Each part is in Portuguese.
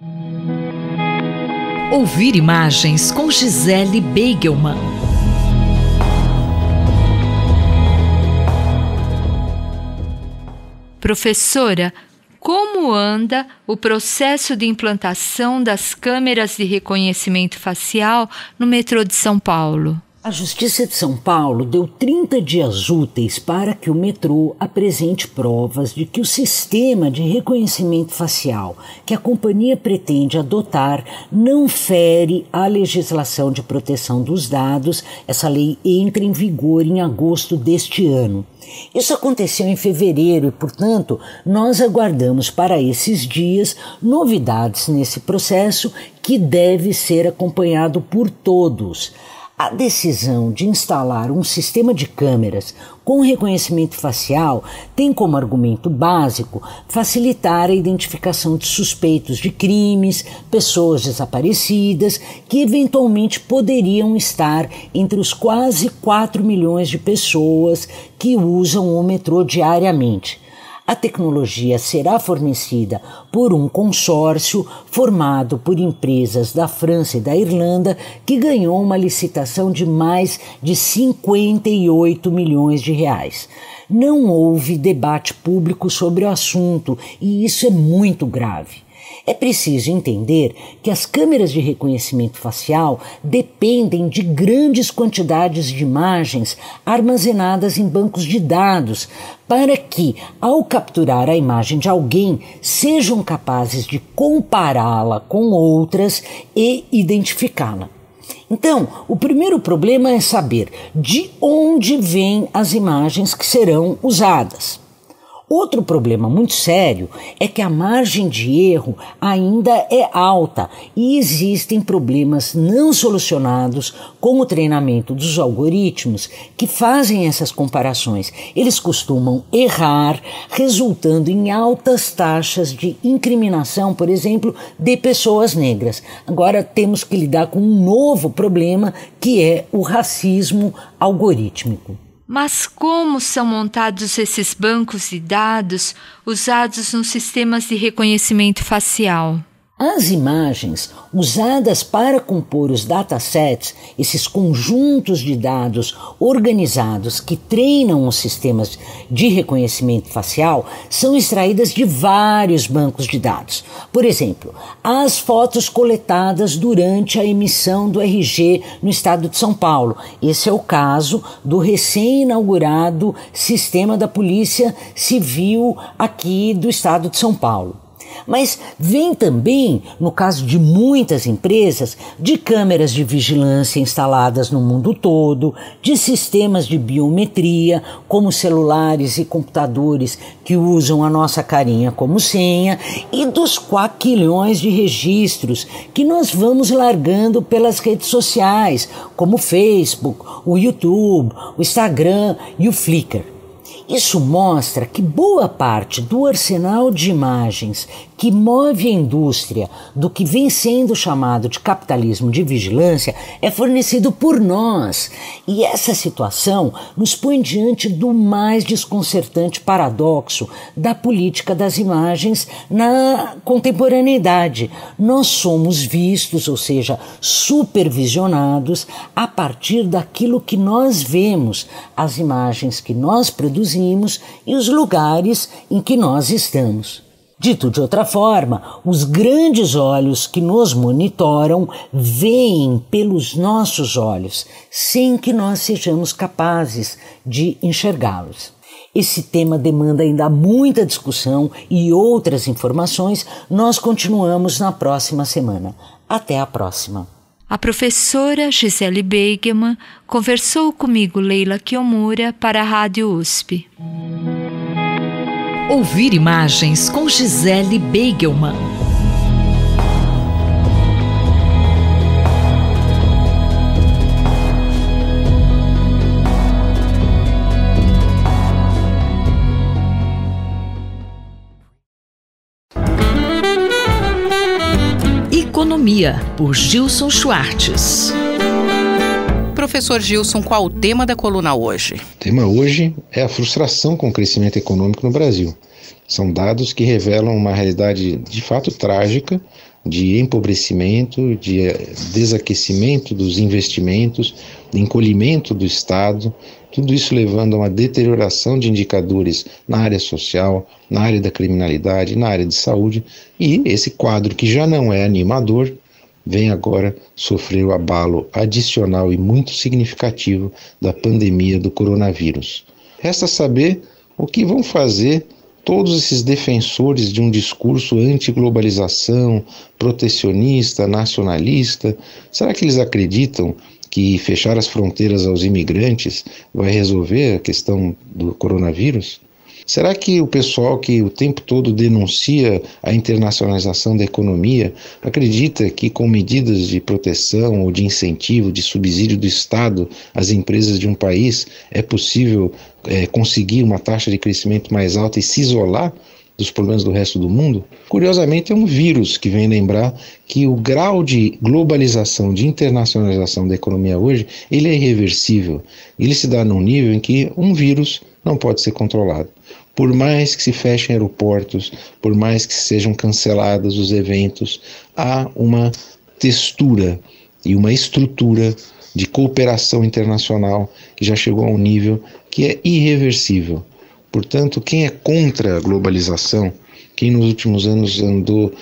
Ouvir imagens com Gisele Beigelman. Professora, como anda o processo de implantação das câmeras de reconhecimento facial no metrô de São Paulo? A Justiça de São Paulo deu 30 dias úteis para que o metrô apresente provas de que o sistema de reconhecimento facial que a companhia pretende adotar não fere a legislação de proteção dos dados. Essa lei entra em vigor em agosto deste ano. Isso aconteceu em fevereiro e, portanto, nós aguardamos para esses dias novidades nesse processo que deve ser acompanhado por todos. A decisão de instalar um sistema de câmeras com reconhecimento facial tem como argumento básico facilitar a identificação de suspeitos de crimes, pessoas desaparecidas que eventualmente poderiam estar entre os quase 4 milhões de pessoas que usam o metrô diariamente. A tecnologia será fornecida por um consórcio formado por empresas da França e da Irlanda que ganhou uma licitação de mais de 58 milhões de reais. Não houve debate público sobre o assunto e isso é muito grave. É preciso entender que as câmeras de reconhecimento facial dependem de grandes quantidades de imagens armazenadas em bancos de dados para que, ao capturar a imagem de alguém, sejam capazes de compará-la com outras e identificá-la. Então, o primeiro problema é saber de onde vêm as imagens que serão usadas. Outro problema muito sério é que a margem de erro ainda é alta e existem problemas não solucionados com o treinamento dos algoritmos que fazem essas comparações. Eles costumam errar, resultando em altas taxas de incriminação, por exemplo, de pessoas negras. Agora temos que lidar com um novo problema que é o racismo algorítmico. Mas como são montados esses bancos de dados usados nos sistemas de reconhecimento facial? As imagens usadas para compor os datasets, esses conjuntos de dados organizados que treinam os sistemas de reconhecimento facial, são extraídas de vários bancos de dados. Por exemplo, as fotos coletadas durante a emissão do RG no estado de São Paulo. Esse é o caso do recém-inaugurado sistema da Polícia Civil aqui do estado de São Paulo. Mas vem também, no caso de muitas empresas, de câmeras de vigilância instaladas no mundo todo, de sistemas de biometria, como celulares e computadores que usam a nossa carinha como senha, e dos quaquilhões de registros que nós vamos largando pelas redes sociais, como o Facebook, o YouTube, o Instagram e o Flickr. Isso mostra que boa parte do arsenal de imagens que move a indústria do que vem sendo chamado de capitalismo de vigilância é fornecido por nós. E essa situação nos põe diante do mais desconcertante paradoxo da política das imagens na contemporaneidade. Nós somos vistos, ou seja, supervisionados a partir daquilo que nós vemos, as imagens que nós produzimos e os lugares em que nós estamos. Dito de outra forma, os grandes olhos que nos monitoram veem pelos nossos olhos, sem que nós sejamos capazes de enxergá-los. Esse tema demanda ainda muita discussão e outras informações. Nós continuamos na próxima semana. Até a próxima. A professora Gisele Beigelman conversou comigo, Leila Kiyomura, para a Rádio USP. Ouvir imagens com Gisele Beigelman. Economia, por Gilson Schwartz. Professor Gilson, qual o tema da coluna hoje? O tema hoje é a frustração com o crescimento econômico no Brasil. São dados que revelam uma realidade de fato trágica, de empobrecimento, de desaquecimento dos investimentos, de encolhimento do Estado, tudo isso levando a uma deterioração de indicadores na área social, na área da criminalidade, na área de saúde, e esse quadro que já não é animador, vem agora sofrer o abalo adicional e muito significativo da pandemia do coronavírus. Resta saber o que vão fazer todos esses defensores de um discurso anti-globalização, protecionista, nacionalista. Será que eles acreditam que fechar as fronteiras aos imigrantes vai resolver a questão do coronavírus? Será que o pessoal que o tempo todo denuncia a internacionalização da economia acredita que com medidas de proteção ou de incentivo, de subsídio do Estado às empresas de um país é possível conseguir uma taxa de crescimento mais alta e se isolar dos problemas do resto do mundo? Curiosamente, é um vírus que vem lembrar que o grau de globalização, de internacionalização da economia hoje, ele é irreversível. Ele se dá num nível em que um vírus não pode ser controlado. Por mais que se fechem aeroportos, por mais que sejam cancelados os eventos, há uma textura e uma estrutura de cooperação internacional que já chegou a um nível que é irreversível. Portanto, quem é contra a globalização, quem nos últimos anos andou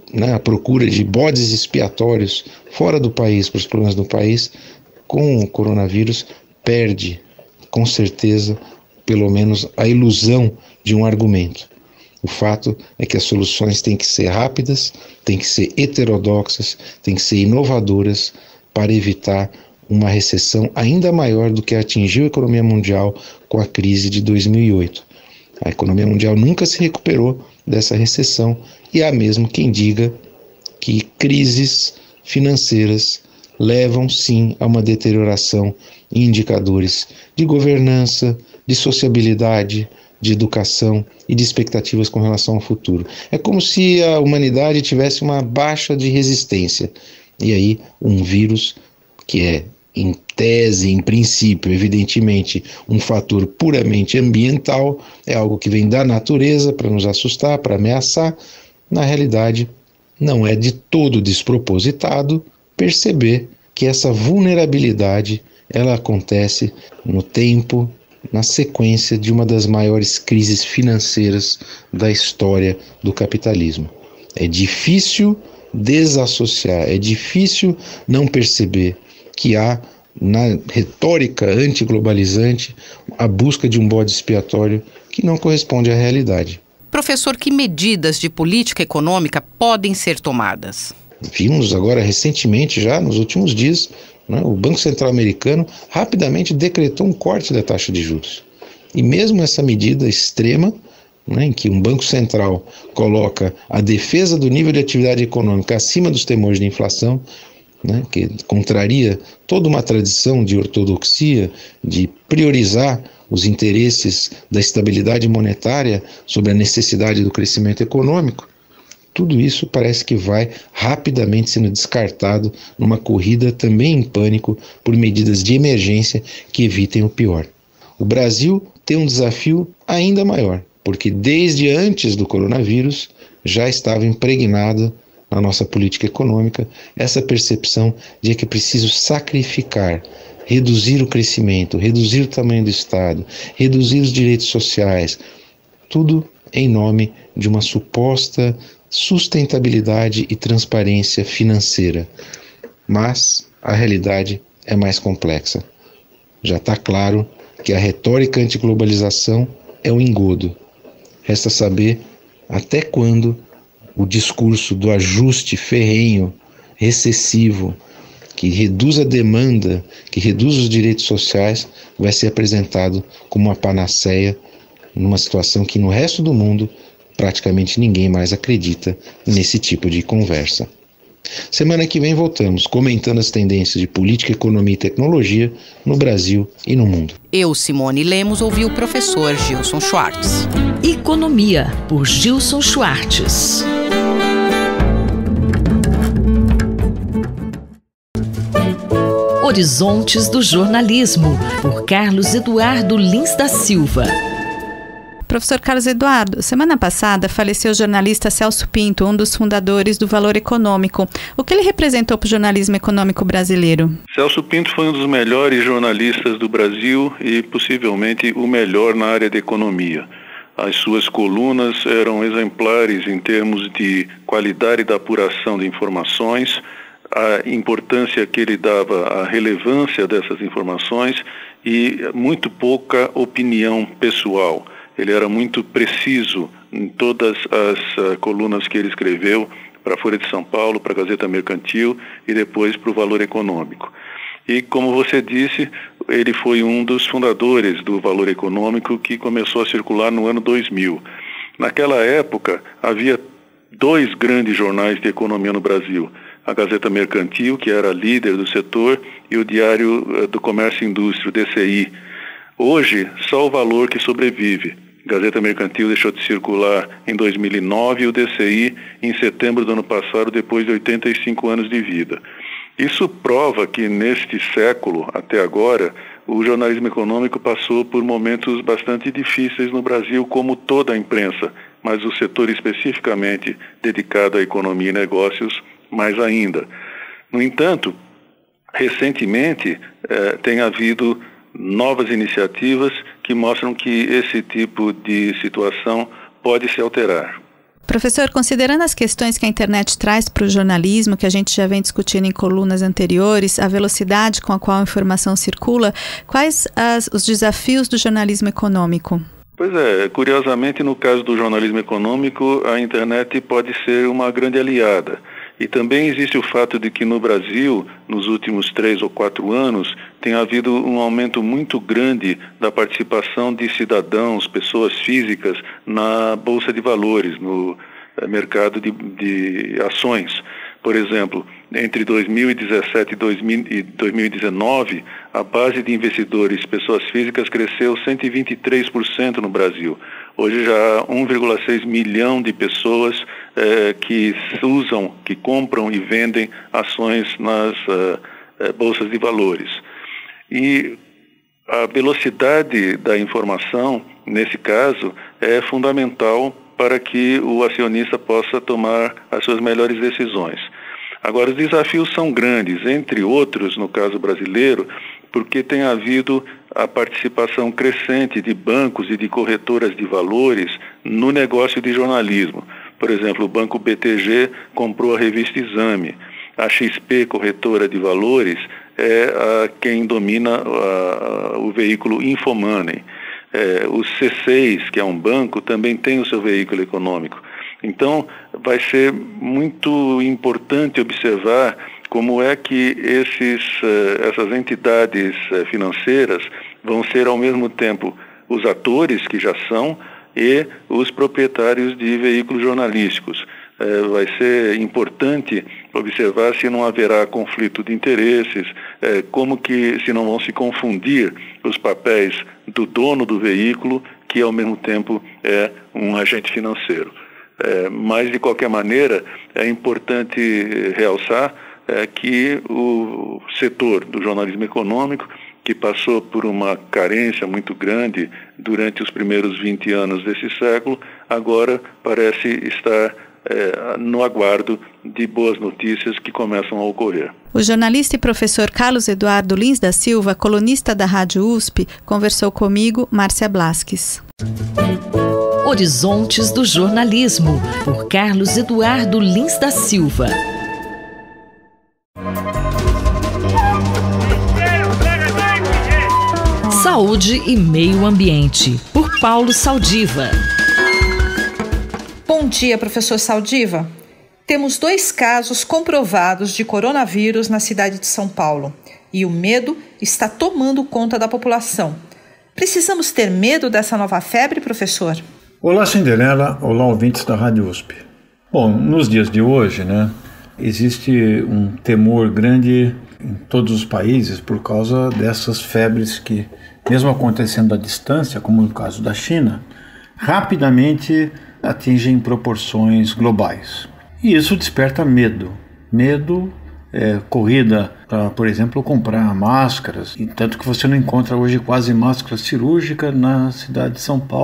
à procura de bodes expiatórios fora do país, para os problemas do país, com o coronavírus, perde, com certeza, pelo menos a ilusão de um argumento. O fato é que as soluções têm que ser rápidas, têm que ser heterodoxas, têm que ser inovadoras para evitar uma recessão ainda maior do que atingiu a economia mundial com a crise de 2008. A economia mundial nunca se recuperou dessa recessão e há mesmo quem diga que crises financeiras levam sim a uma deterioração em indicadores de governança, de sociabilidade, de educação e de expectativas com relação ao futuro. É como se a humanidade tivesse uma baixa de resistência. E aí um vírus que é, em tese, em princípio, evidentemente, um fator puramente ambiental, é algo que vem da natureza para nos assustar, para ameaçar. Na realidade, não é de todo despropositado perceber que essa vulnerabilidade ela acontece no tempo, na sequência de uma das maiores crises financeiras da história do capitalismo. É difícil desassociar, é difícil não perceber que há na retórica antiglobalizante a busca de um bode expiatório que não corresponde à realidade. Professor, que medidas de política econômica podem ser tomadas? Vimos agora recentemente, já nos últimos dias, o Banco Central americano rapidamente decretou um corte da taxa de juros. E mesmo essa medida extrema, em que um Banco Central coloca a defesa do nível de atividade econômica acima dos temores de inflação, que contraria toda uma tradição de ortodoxia, de priorizar os interesses da estabilidade monetária sobre a necessidade do crescimento econômico, tudo isso parece que vai rapidamente sendo descartado numa corrida também em pânico por medidas de emergência que evitem o pior. O Brasil tem um desafio ainda maior, porque desde antes do coronavírus já estava impregnada na nossa política econômica essa percepção de que é preciso sacrificar, reduzir o crescimento, reduzir o tamanho do Estado, reduzir os direitos sociais, tudo em nome de uma suposta sustentabilidade e transparência financeira. Mas a realidade é mais complexa. Já está claro que a retórica antiglobalização é um engodo. Resta saber até quando o discurso do ajuste ferrenho, recessivo, que reduz a demanda, que reduz os direitos sociais, vai ser apresentado como uma panaceia numa situação que no resto do mundo praticamente ninguém mais acredita nesse tipo de conversa. Semana que vem voltamos comentando as tendências de política, economia e tecnologia no Brasil e no mundo. Eu, Simone Lemos, ouvi o professor Gilson Schwartz. Economia, por Gilson Schwartz. Horizontes do Jornalismo, por Carlos Eduardo Lins da Silva. Professor Carlos Eduardo, semana passada faleceu o jornalista Celso Pinto, um dos fundadores do Valor Econômico. O que ele representou para o jornalismo econômico brasileiro? Celso Pinto foi um dos melhores jornalistas do Brasil e possivelmente o melhor na área de economia. As suas colunas eram exemplares em termos de qualidade da apuração de informações, a importância que ele dava à relevância dessas informações e muito pouca opinião pessoal. Ele era muito preciso em todas as colunas que ele escreveu para a Folha de São Paulo, para a Gazeta Mercantil e depois para o Valor Econômico. E, como você disse, ele foi um dos fundadores do Valor Econômico, que começou a circular no ano 2000. Naquela época, havia 2 grandes jornais de economia no Brasil. A Gazeta Mercantil, que era líder do setor, e o Diário do Comércio e Indústria, o DCI. Hoje, só o Valor que sobrevive. A Gazeta Mercantil deixou de circular em 2009 e o DCI em setembro do ano passado, depois de 85 anos de vida. Isso prova que neste século, até agora, o jornalismo econômico passou por momentos bastante difíceis no Brasil, como toda a imprensa, mas o setor especificamente dedicado à economia e negócios, mais ainda. No entanto, recentemente tem havido novas iniciativas que mostram que esse tipo de situação pode se alterar. Professor, considerando as questões que a internet traz para o jornalismo, que a gente já vem discutindo em colunas anteriores, a velocidade com a qual a informação circula, quais os desafios do jornalismo econômico? Pois é, curiosamente, no caso do jornalismo econômico, a internet pode ser uma grande aliada. E também existe o fato de que no Brasil, nos últimos 3 ou 4 anos, tem havido um aumento muito grande da participação de cidadãos, pessoas físicas, na Bolsa de Valores, no mercado de ações. Por exemplo, entre 2017 e 2019, a base de investidores, pessoas físicas, cresceu 123% no Brasil. Hoje já há 1,6 milhão de pessoas que usam, que compram e vendem ações nas bolsas de valores. E a velocidade da informação, nesse caso, é fundamental para que o acionista possa tomar as suas melhores decisões. Agora, os desafios são grandes, entre outros, no caso brasileiro, porque tem havido a participação crescente de bancos e de corretoras de valores no negócio de jornalismo. Por exemplo, o Banco BTG comprou a revista Exame. A XP, corretora de valores, é quem domina o veículo Infomoney. O C6, que é um banco, também tem o seu veículo econômico. Então, vai ser muito importante observar como é que essas entidades financeiras vão ser, ao mesmo tempo, os atores, que já são, e os proprietários de veículos jornalísticos. Vai ser importante observar se não haverá conflito de interesses, se não vão se confundir os papéis do dono do veículo, que ao mesmo tempo é um agente financeiro. Mas, de qualquer maneira, é importante realçar que o setor do jornalismo econômico, que passou por uma carência muito grande durante os primeiros 20 anos desse século, agora parece estar no aguardo de boas notícias que começam a ocorrer. O jornalista e professor Carlos Eduardo Lins da Silva, colunista da Rádio USP, conversou comigo, Márcia Blasques. Horizontes do Jornalismo, por Carlos Eduardo Lins da Silva. Saúde e Meio Ambiente, por Paulo Saldiva. Bom dia, professor Saldiva. Temos 2 casos comprovados de coronavírus na cidade de São Paulo e o medo está tomando conta da população. Precisamos ter medo dessa nova febre, professor? Olá, Cinderela. Olá, ouvintes da Rádio USP. Bom, nos dias de hoje, existe um temor grande em todos os países por causa dessas febres que, mesmo acontecendo à distância, como no caso da China, rapidamente atingem proporções globais. E isso desperta medo. Medo, corrida para, por exemplo, comprar máscaras, e tanto que você não encontra hoje quase máscara cirúrgica na cidade de São Paulo.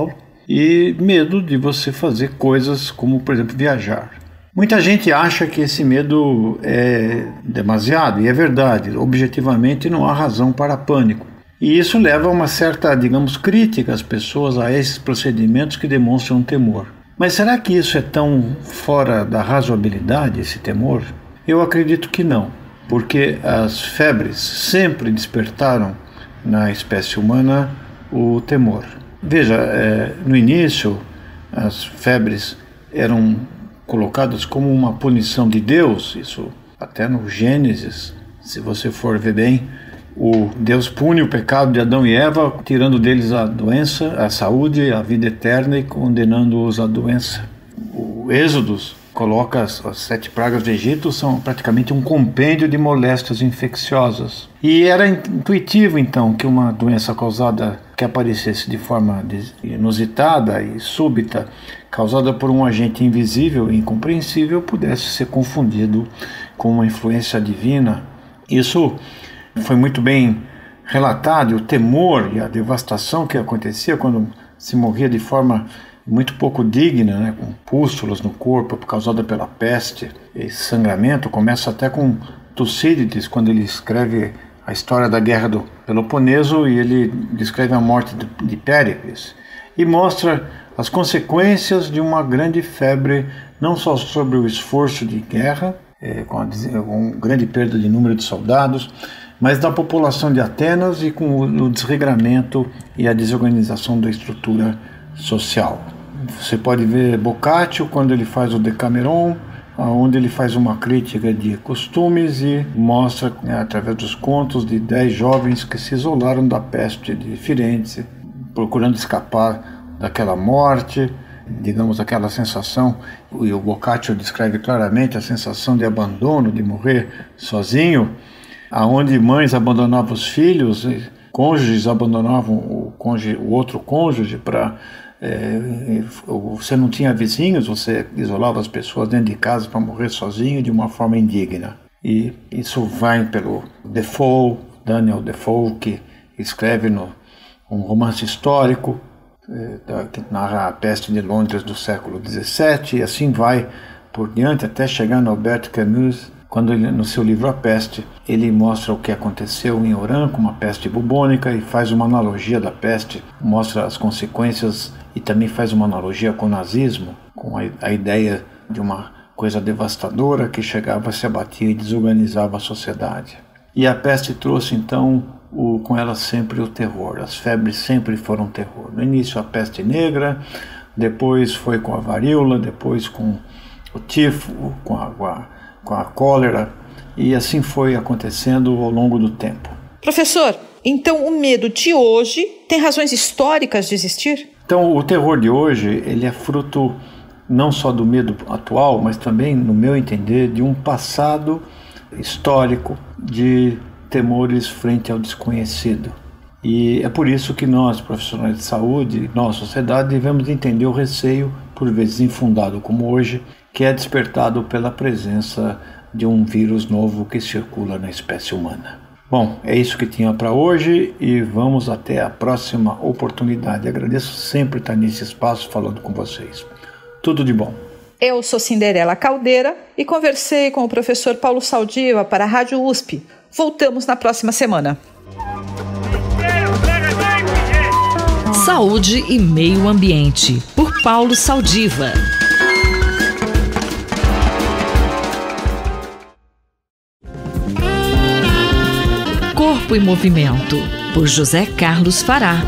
e medo de você fazer coisas como, por exemplo, viajar. Muita gente acha que esse medo é demasiado, e é verdade, objetivamente não há razão para pânico. E isso leva a uma certa, digamos, crítica às pessoas a esses procedimentos que demonstram temor. Mas será que isso é tão fora da razoabilidade, esse temor? Eu acredito que não, porque as febres sempre despertaram na espécie humana o temor. Veja, no início, as febres eram colocadas como uma punição de Deus, isso até no Gênesis, se você for ver bem, o Deus pune o pecado de Adão e Eva, tirando deles a doença, a saúde, a vida eterna e condenando-os à doença. O Êxodo coloca as 7 pragas do Egito, são praticamente um compêndio de moléstias infecciosas. E era intuitivo, então, que uma doença causada, que aparecesse de forma inusitada e súbita, causada por um agente invisível e incompreensível, pudesse ser confundido com uma influência divina. Isso foi muito bem relatado, o temor e a devastação que acontecia quando se morria de forma muito pouco digna, né, com pústulas no corpo causada pela peste. Esse sangramento começa até com Tucídides, quando ele escreve a história da Guerra do Peloponeso, e ele descreve a morte de Péricles e mostra as consequências de uma grande febre, não só sobre o esforço de guerra, com grande perda de número de soldados, mas da população de Atenas e com o desregramento e a desorganização da estrutura social. Você pode ver Boccaccio quando ele faz o Decameron, onde ele faz uma crítica de costumes e mostra, através dos contos, de 10 jovens que se isolaram da peste de Firenze, procurando escapar daquela morte, digamos, aquela sensação, e o Boccaccio descreve claramente a sensação de abandono, de morrer sozinho, aonde mães abandonavam os filhos, cônjuges abandonavam o outro cônjuge para... você não tinha vizinhos, você isolava as pessoas dentro de casa para morrer sozinho de uma forma indigna. E isso vai pelo Defoe, Daniel Defoe, que escreve um romance histórico que narra a peste de Londres do século XVII, e assim vai por diante até chegar no Albert Camus, quando ele, no seu livro A Peste, ele mostra o que aconteceu em Oran com uma peste bubônica e faz uma analogia da peste, mostra as consequências e também faz uma analogia com o nazismo, com a ideia de uma coisa devastadora que chegava, se abatia e desorganizava a sociedade. E a peste trouxe então com ela sempre o terror, as febres sempre foram terror. No início a peste negra, depois foi com a varíola, depois com o tifo, com a cólera, e assim foi acontecendo ao longo do tempo. Professor, então o medo de hoje tem razões históricas de existir? Então o terror de hoje, ele é fruto não só do medo atual, mas também, no meu entender, de um passado histórico de temores frente ao desconhecido. E é por isso que nós, profissionais de saúde, nossa sociedade, devemos entender o receio, por vezes infundado como hoje, que é despertado pela presença de um vírus novo que circula na espécie humana. Bom, é isso que tinha para hoje e vamos até a próxima oportunidade. Agradeço sempre estar nesse espaço falando com vocês. Tudo de bom. Eu sou Cinderela Caldeira e conversei com o professor Paulo Saldiva para a Rádio USP. Voltamos na próxima semana. Saúde e Meio Ambiente, por Paulo Saldiva. Corpo em Movimento, por José Carlos Fará.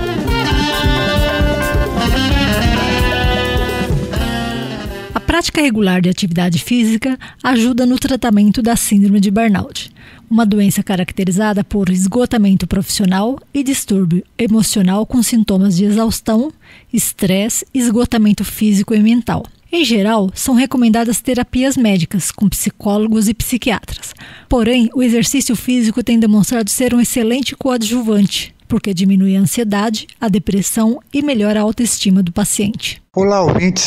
A prática regular de atividade física ajuda no tratamento da síndrome de burnout, uma doença caracterizada por esgotamento profissional e distúrbio emocional com sintomas de exaustão, estresse, esgotamento físico e mental. Em geral, são recomendadas terapias médicas com psicólogos e psiquiatras. Porém, o exercício físico tem demonstrado ser um excelente coadjuvante, porque diminui a ansiedade, a depressão e melhora a autoestima do paciente. Olá, ouvintes!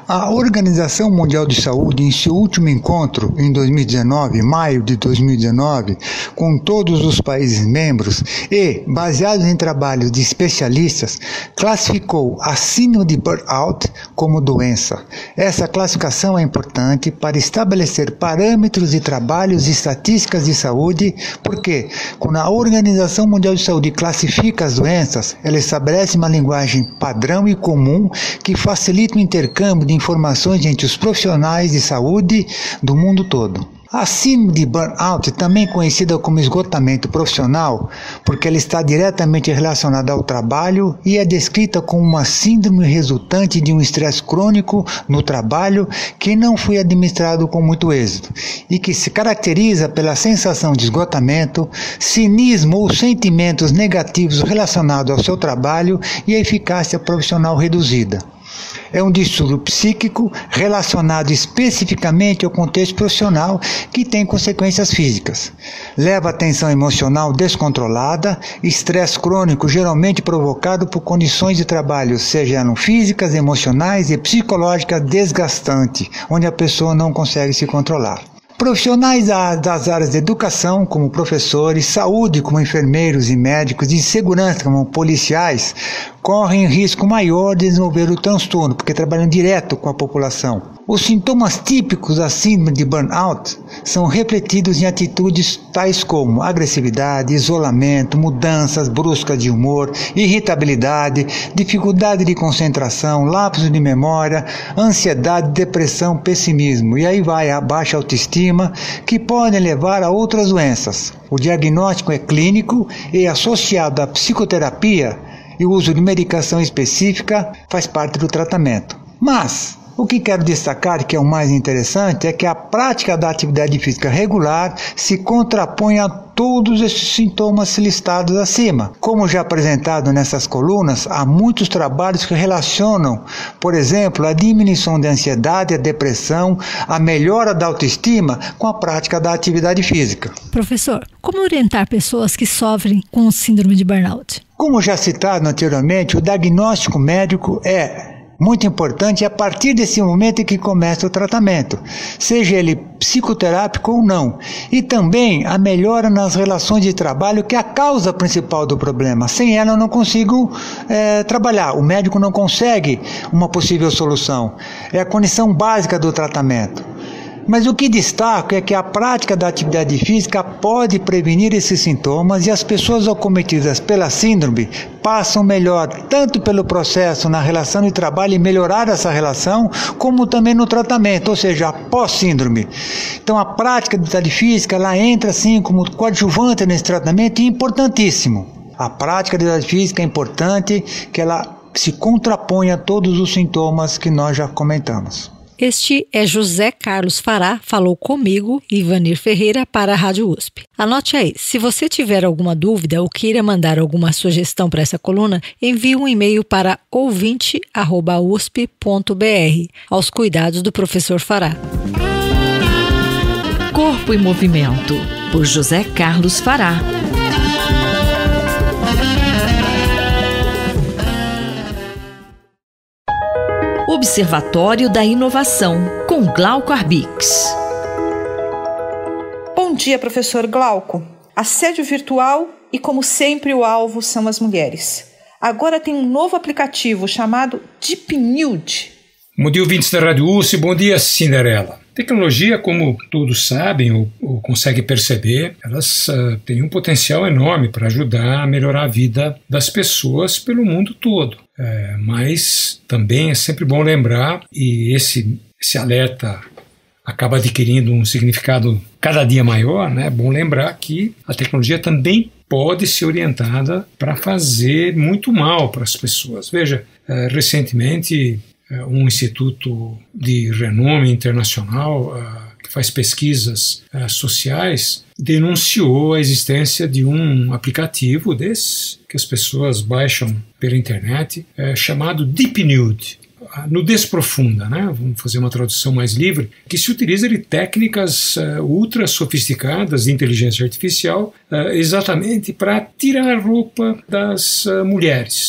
A Organização Mundial de Saúde, em seu último encontro em 2019, maio de 2019, com todos os países membros e baseados em trabalhos de especialistas, classificou a síndrome de burnout como doença. Essa classificação é importante para estabelecer parâmetros de trabalhos e estatísticas de saúde, porque quando a Organização Mundial de Saúde classifica as doenças, ela estabelece uma linguagem padrão e comum que facilita o intercâmbio de informações entre os profissionais de saúde do mundo todo. A síndrome de burnout, também conhecida como esgotamento profissional, porque ela está diretamente relacionada ao trabalho e é descrita como uma síndrome resultante de um estresse crônico no trabalho que não foi administrado com muito êxito e que se caracteriza pela sensação de esgotamento, cinismo ou sentimentos negativos relacionados ao seu trabalho e a eficácia profissional reduzida. É um distúrbio psíquico relacionado especificamente ao contexto profissional que tem consequências físicas. Leva a tensão emocional descontrolada, estresse crônico geralmente provocado por condições de trabalho, sejam físicas, emocionais e psicológicas desgastantes, onde a pessoa não consegue se controlar. Profissionais das áreas de educação, como professores, saúde, como enfermeiros e médicos, e segurança, como policiais, correm risco maior de desenvolver o transtorno, porque trabalham direto com a população. Os sintomas típicos da síndrome de burnout são refletidos em atitudes tais como agressividade, isolamento, mudanças bruscas de humor, irritabilidade, dificuldade de concentração, lapsos de memória, ansiedade, depressão, pessimismo. E aí vai a baixa autoestima, que podem levar a outras doenças. O diagnóstico é clínico e associado à psicoterapia e o uso de medicação específica faz parte do tratamento. Mas o que quero destacar, que é o mais interessante, é que a prática da atividade física regular se contrapõe a todos esses sintomas listados acima. Como já apresentado nessas colunas, há muitos trabalhos que relacionam, por exemplo, a diminuição da ansiedade, a depressão, a melhora da autoestima com a prática da atividade física. Professor, como orientar pessoas que sofrem com síndrome de burnout? Como já citado anteriormente, o diagnóstico médico é muito importante a partir desse momento em que começa o tratamento, seja ele psicoterápico ou não. E também a melhora nas relações de trabalho, que é a causa principal do problema. Sem ela eu não consigo trabalhar, o médico não consegue uma possível solução. É a condição básica do tratamento. Mas o que destaco é que a prática da atividade física pode prevenir esses sintomas e as pessoas acometidas pela síndrome passam melhor tanto pelo processo na relação de trabalho e melhorar essa relação, como também no tratamento, ou seja, após síndrome. Então a prática de atividade física ela entra assim como coadjuvante nesse tratamento e é importantíssimo. A prática de atividade física é importante que ela se contrapõe a todos os sintomas que nós já comentamos. Este é José Carlos Fará, falou comigo, Ivanir Ferreira, para a Rádio USP. Anote aí, se você tiver alguma dúvida ou queira mandar alguma sugestão para essa coluna, envie um e-mail para ouvinte@usp.br, aos cuidados do professor Fará. Corpo em Movimento, por José Carlos Fará. Observatório da Inovação, com Glauco Arbix. Bom dia, professor Glauco. Assédio virtual e, como sempre, o alvo são as mulheres. Agora tem um novo aplicativo chamado Deep Nude. Bom dia, ouvintes da Rádio USP. Bom dia, Cinderela. Tecnologia, como todos sabem ou conseguem perceber, elas têm um potencial enorme para ajudar a melhorar a vida das pessoas pelo mundo todo. Mas também é sempre bom lembrar, e esse alerta acaba adquirindo um significado cada dia maior, né? É bom lembrar que a tecnologia também pode ser orientada para fazer muito mal para as pessoas. Veja, recentemente um instituto de renome internacional que faz pesquisas sociais denunciou a existência de um aplicativo desse que as pessoas baixam pela internet chamado Deep Nude, a nudez profunda, né? Vamos fazer uma tradução mais livre, que se utiliza de técnicas ultra sofisticadas de inteligência artificial exatamente para tirar a roupa das mulheres.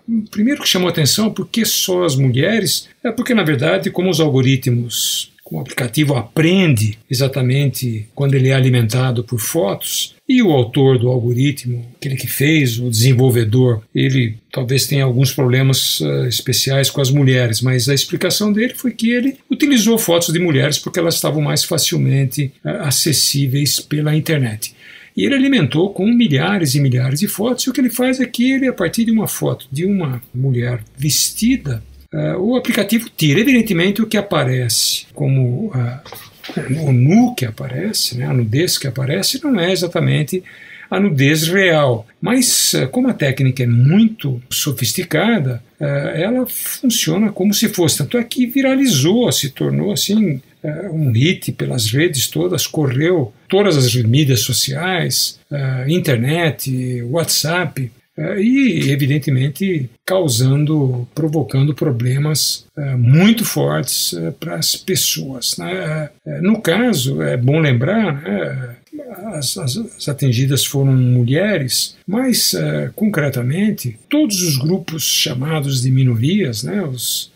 primeiro que chamou atenção, por que só as mulheres? É porque, na verdade, como os algoritmos, como o aplicativo aprende exatamente quando ele é alimentado por fotos, e o autor do algoritmo, aquele que fez, o desenvolvedor, ele talvez tenha alguns problemas especiais com as mulheres, mas a explicação dele foi que ele utilizou fotos de mulheres porque elas estavam mais facilmente acessíveis pela internet. E ele alimentou com milhares e milhares de fotos, e o que ele faz é que ele, a partir de uma foto de uma mulher vestida, o aplicativo tira, evidentemente, o que aparece como o nu que aparece, né, a nudez que aparece, não é exatamente a nudez real. Mas, como a técnica é muito sofisticada, ela funciona como se fosse. Tanto é que viralizou, se tornou assim um hit pelas redes todas, correu todas as mídias sociais, internet, WhatsApp, e, evidentemente, provocando problemas muito fortes para as pessoas, né? No caso, é bom lembrar, né, as atingidas foram mulheres, mas, concretamente, todos os grupos chamados de minorias, né, os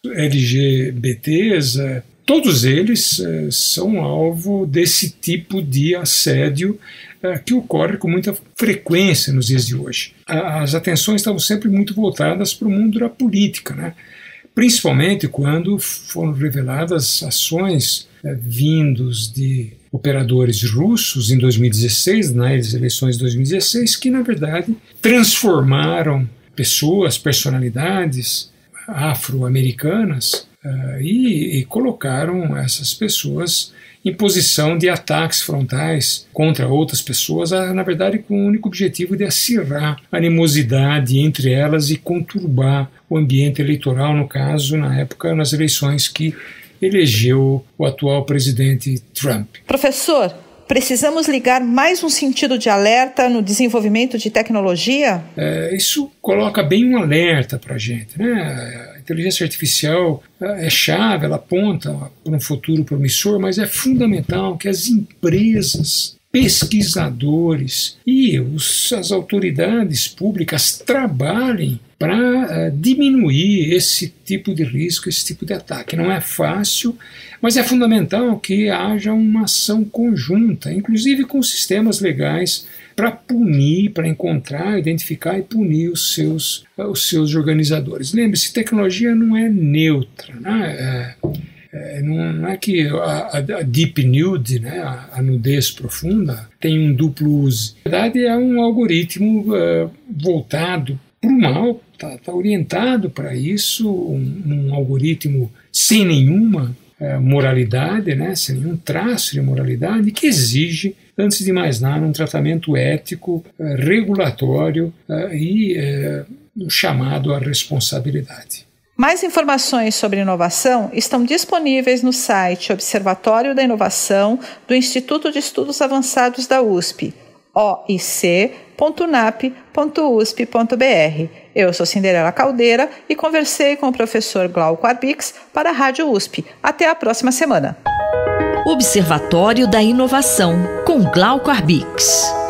LGBTs, todos eles são alvo desse tipo de assédio que ocorre com muita frequência nos dias de hoje. As atenções estavam sempre muito voltadas para o mundo da política, né? Principalmente quando foram reveladas ações vindos de operadores russos em 2016, nas eleições de 2016, que, na verdade, transformaram pessoas, personalidades afro-americanas e colocaram essas pessoas em posição de ataques frontais contra outras pessoas, na verdade com o único objetivo de acirrar a animosidade entre elas e conturbar o ambiente eleitoral, no caso, na época, nas eleições que elegeu o atual presidente Trump. Professor, precisamos ligar mais um sentido de alerta no desenvolvimento de tecnologia? Isso coloca bem um alerta para a gente, né? A inteligência artificial é chave, ela aponta para um futuro promissor, mas é fundamental que as empresas, pesquisadores e as autoridades públicas trabalhem para diminuir esse tipo de risco, esse tipo de ataque. Não é fácil, mas é fundamental que haja uma ação conjunta, inclusive com sistemas legais, para punir, para encontrar, identificar e punir os seus organizadores. Lembre-se, tecnologia não é neutra, né? Não é que a deep nude, né, a nudez profunda, tem um duplo uso. Na verdade, é um algoritmo voltado para o mal, está orientado para isso, um algoritmo sem nenhuma moralidade, né, sem nenhum traço de moralidade, que exige, antes de mais nada, um tratamento ético, regulatório e um chamado à responsabilidade. Mais informações sobre inovação estão disponíveis no site Observatório da Inovação do Instituto de Estudos Avançados da USP, oic.nap.usp.br. Eu sou Cinderela Caldeira e conversei com o professor Glauco Arbix para a Rádio USP. Até a próxima semana. Observatório da Inovação, com Glauco Arbix.